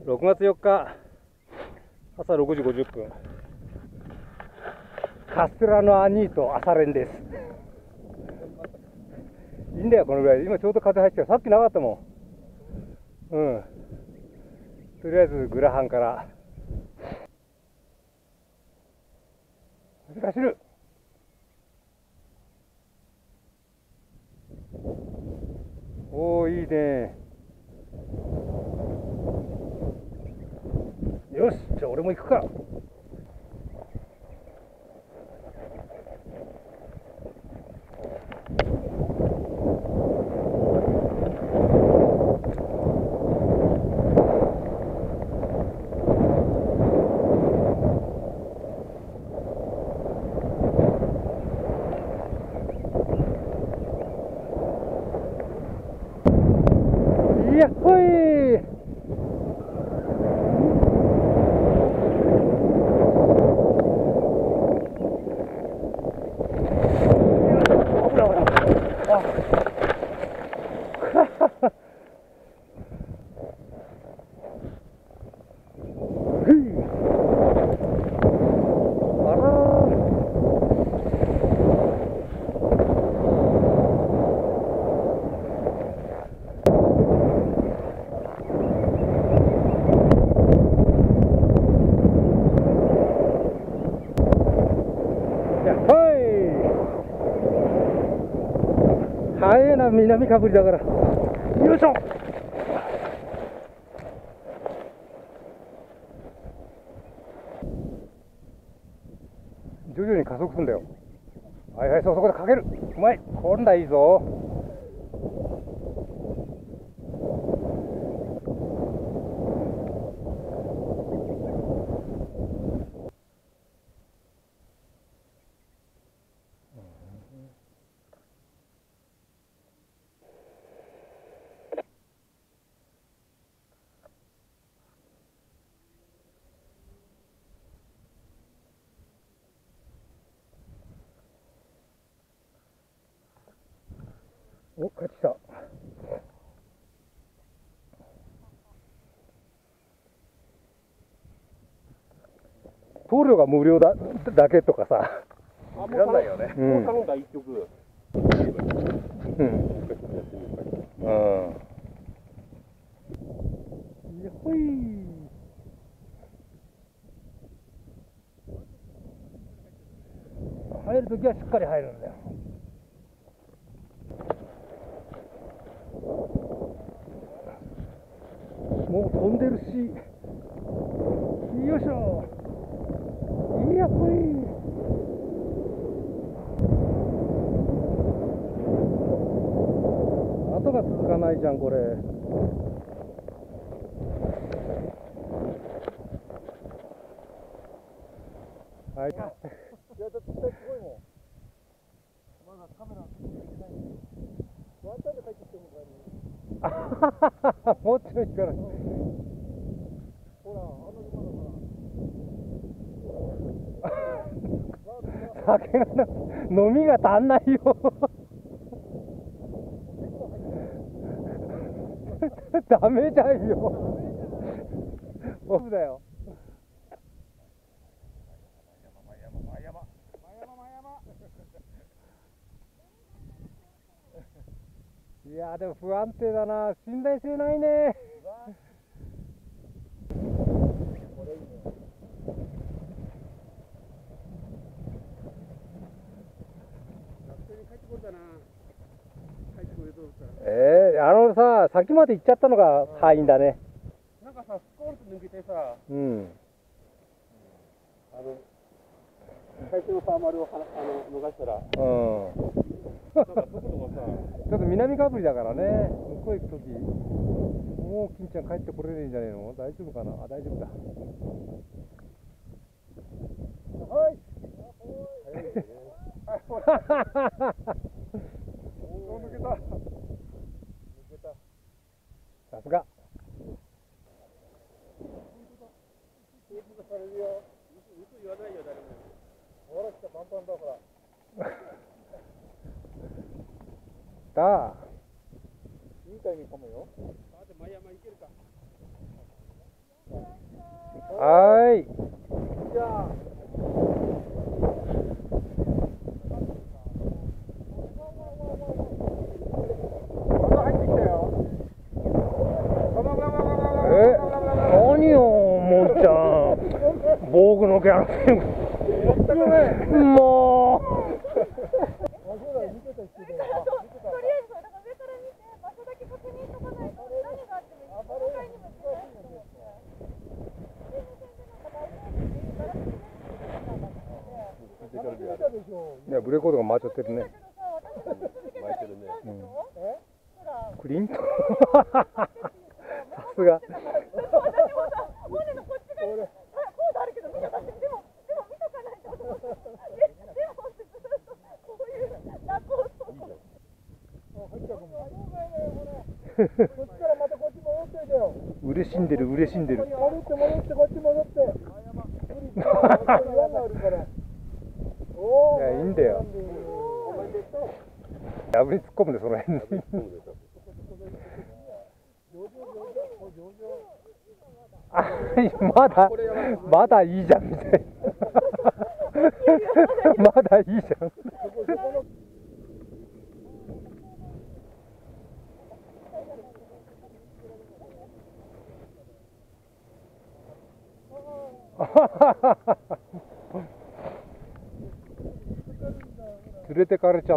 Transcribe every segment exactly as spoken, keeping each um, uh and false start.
ろくがつよっか朝ろくじごじゅっぷん、カステラのアニート朝練です。いいんだよこのぐらいで。今ちょうど風入ってる。さっきなかったもん。うん、とりあえずグラハンから走る。おお、いいね。よし、じゃあ俺も行くか。やっほい。早いな、南かぶりだから。よいしょ。徐々に加速するんだよ。はいはい、そう、そこでかける。うまい。今度はいいぞ。お、帰ってきた。送料が無料だだけとかさ、 いらないよね。もう頼んだ一曲。 うん。うん。よっほい。入るときはしっかり入るんだよ。もう飛んでるし。よいしょ。いやほい。後が続かないじゃんこれ。はい。いやだってすごいもん。まだカメラついてない。ワンタイムで帰ってきてるのかに。もうちょいから。ほら、あのまだほら。酒がな飲みが足んないよ。ダメじゃんよ。オフだよ。いやでも不安定だな。信頼性ないね。えー、あのさ、先まで行っちゃったのが敗因だね。 なんかさ、スコールと抜けてさ、 うん。 あの、最初のサーマルをはあの逃したら、 うん。なんか速度がさ、ちょっと南かぶりだからね、向こう行くとき、もう金ちゃん帰ってこれねえんじゃねえの？大丈夫かな？あ、大丈夫だ。はい。早いですね。おー、抜けた。抜けた。さすが。されるよ。嘘言わないよ、誰も。ほら、来た、パンパンだ、ほら。だ。いいタイミングかもよ。あ、で、前山行けるか。 じゃん。防具のギャラリー。もう。いや、ブレーコードが回っちゃってるね。 巻いてるね。 うん、クリントさすが。嬉しんでる、嬉しんでる。 戻って戻ってこっち戻って。 いや、いいんだよ。やぶに突っ込むで、その辺に。あ、まだ、まだいいじゃんみたいな。まだいいじゃん。連れてかれちゃった。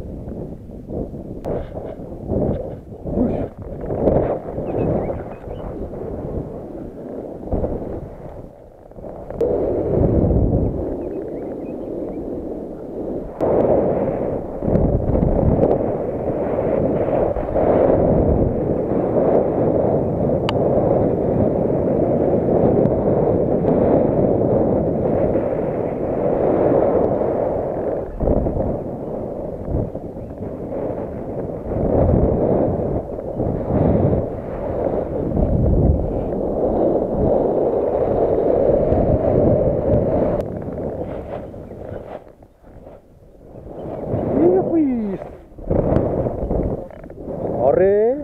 あれ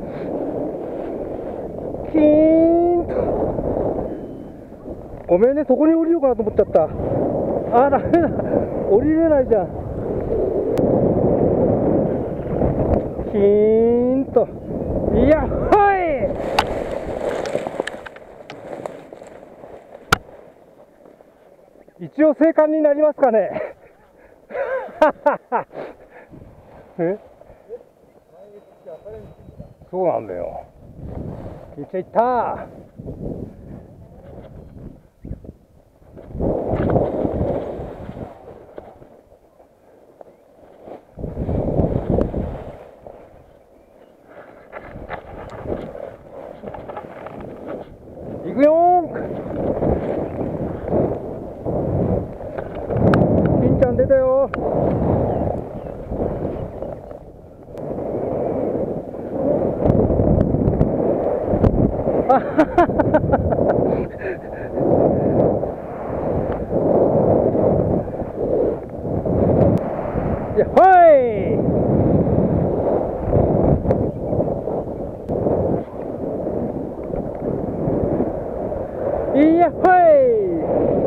キーンと。ごめんね、そこに降りようかなと思っちゃった。あ、ダメだ、降りれないじゃん。キーンと。いや、はい、一応生還になりますかね。え、そうなんだよ。いっちゃいった。いくよー。金ちゃん出たよ。いや、はい。いや、はい。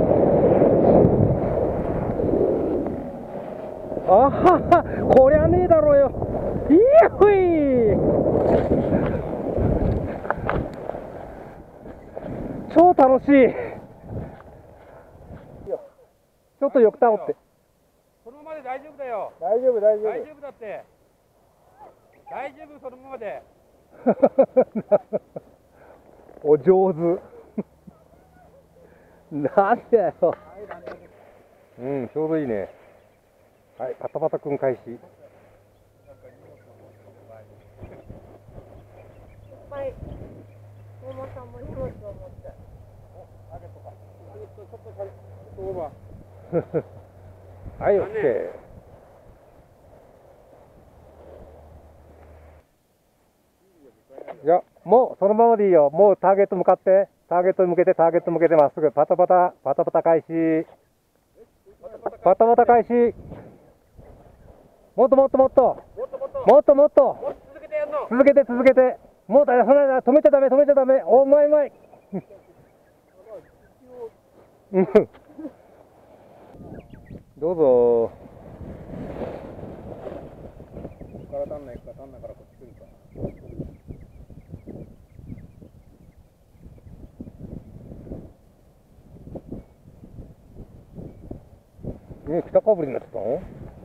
あはは、こりゃねえだろうよ。いや、ほい。超楽しい。ちょっと横たおって。 そのままで大丈夫だよ。 大丈夫、大丈夫。 大丈夫だって。大丈夫、そのままで。 お上手。なんだよ。うん、ちょうどいいね。はい、パタパタくん開始。いっぱい、桃さんも荷物を持って。 はい、オッケー。いや、もうそのままでいいよ。もうターゲット向かって、ターゲットに向けて、ターゲット向けてまっすぐ、パタパタ、パタパタ開始。パタパタ開始。もっともっともっと。もっともっと。続けて続けて。もうだよ、それだ、止めちゃダメ、止めちゃダメ。お、うまいうまい。どうぞ。から足んないか、足んないからこっち来るか。 ね、北かぶりになってたの？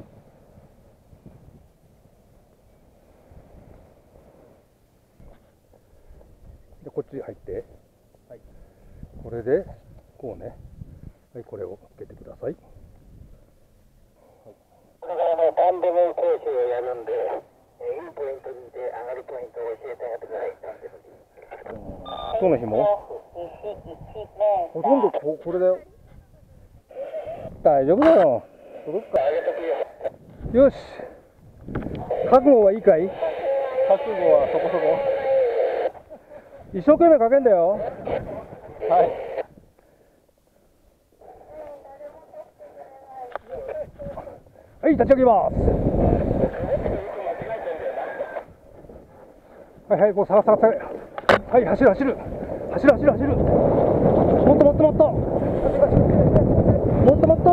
で、こっち入って、はい、これでこうね、はい、これをつけてください。 これからのタンデム講習をやるんで、いいポイント見て上がるポイントを教えてあげてください。タンデムで。 その紐？ほとんどここれだよ。大丈夫だよ。届くか。よし。覚悟はいいかい？ 覚悟はそこそこ。 一生懸命かけんだよ。 はい。 はい、立ち上げます。はいはい、こう下が下が下が。はい、走る走る。走る走る走る。もっともっともっと。もっともっと。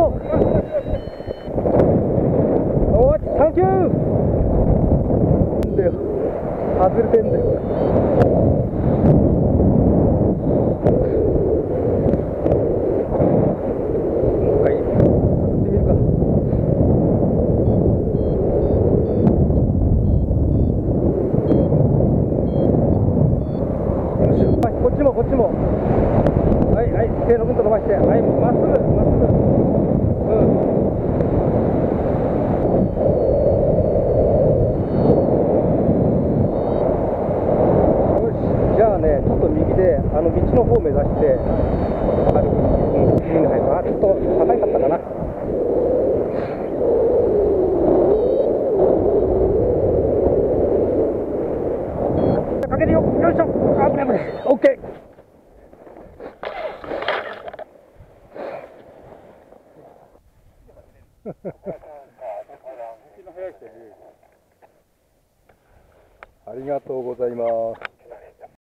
おーい、サンキュー。んだよ。外れてんだよ。はい、やってみるか。よし、はい、こっちもこっちも。はいはい、手のぐんと伸ばして、はい、まっすぐまっすぐ。うん。じゃあね、ちょっと右であの道の方を目指して軽く、うん、右に入る。あ、ちょっと高いかったかな。かけるよ。よいしょ。あ、危ない危ない。オッケー。ありがとうございます。